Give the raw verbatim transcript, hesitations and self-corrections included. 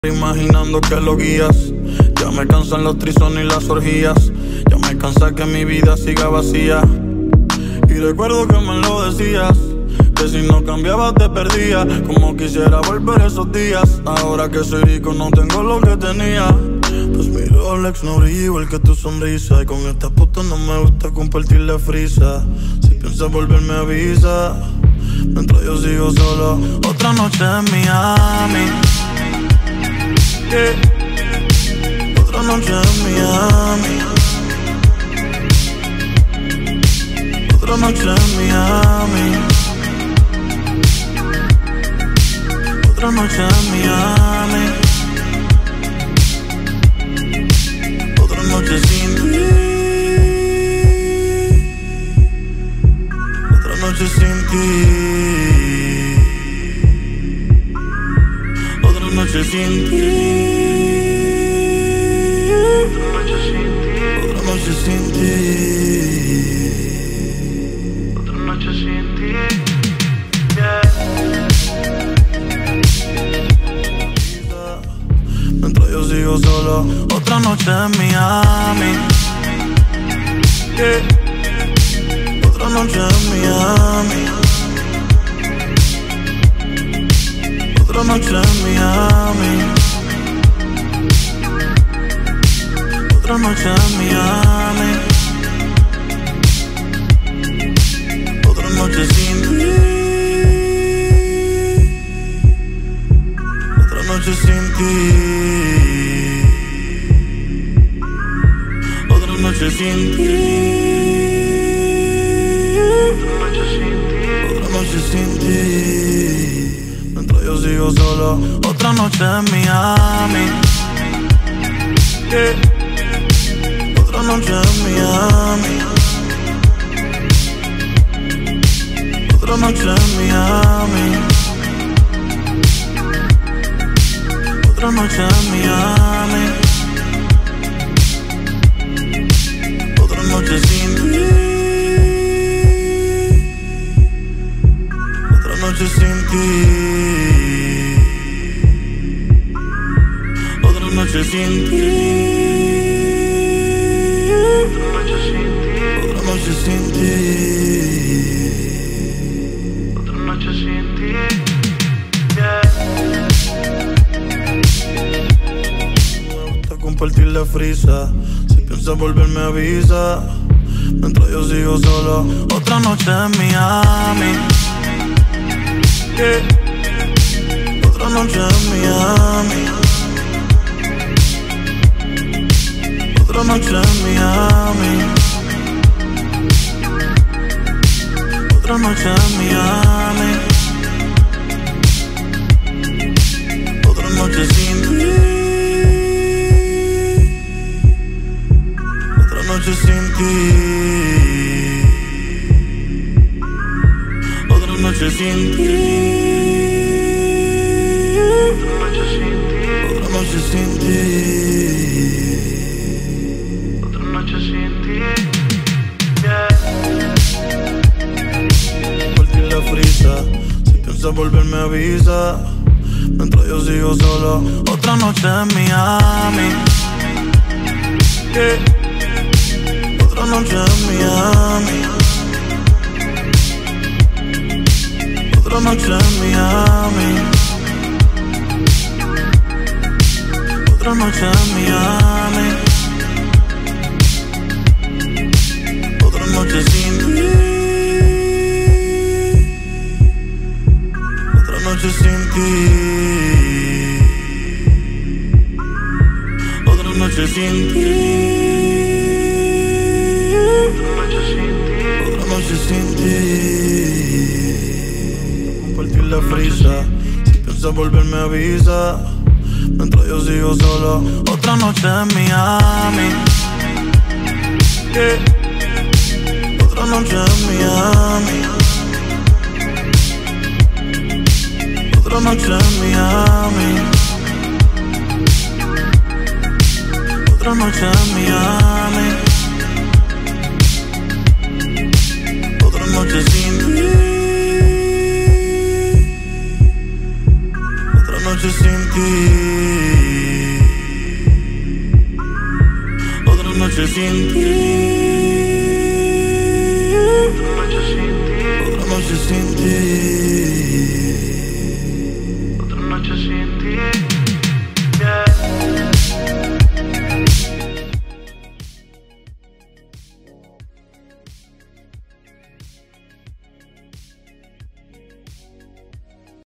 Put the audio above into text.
Imaginando que lo guías. Ya me cansan los trisones y las orgías. Ya me cansa que mi vida siga vacía. Y recuerdo que me lo decías, que si no cambiabas te perdía. Como quisiera volver esos días. Ahora que soy rico no tengo lo que tenía. Pues mi Rolex no brilla igual que tu sonrisa. Y con esta puta no me gusta compartir la frisa. Si piensas volverme avisa, mientras yo sigo solo. Otra noche en Miami, yeah. Otra noche en Miami, otra noche en Miami, otra noche en Miami, otra noche sin ti, otra noche sin ti, otra noche sin ti. Otra noche sin ti, otra noche sin ti, yeah. Mientras yo sigo solo. Otra noche en Miami, yeah. Otra noche en Miami, otra noche en Miami, otra noche en Miami, otra noche sin ti, otra noche sin ti, otra noche sin ti, otra noche sin ti, mientras yo sigo solo. Otra noche en Miami, yeah. Otra noche en Miami, otra noche en Miami, otra noche en Miami, otra noche sin ti, otra noche sin ti, otra noche sin ti. Otra noche sin ti, otra noche sin ti, yeah. Me gusta compartir la frisa. Si piensas volverme avisa, mientras yo sigo solo. Otra noche en Miami, yeah. Otra noche en Miami, otra noche en Miami, otra noche en Miami, otra noche sin ti, otra noche sin ti, otra noche sin ti, otra noche sin ti, otra noche sin ti, yeah. Frisa. Si piensas volverme avisa, mientras yo sigo solo. Otra noche en Miami, yeah. Otra noche en Miami, otra noche en Miami, otra noche en Miami, otra noche sin ti, otra noche sin ti, otra noche sin ti, otra noche sin ti. Compartir la frisa. Si piensas volverme avisa, mientras yo sigo solo. Otra noche en Miami, yeah. Otra noche en Miami, otra noche en Miami, otra noche en Miami, otra noche sin ti, otra noche sin ti. sin ti. Otra noche sin ti.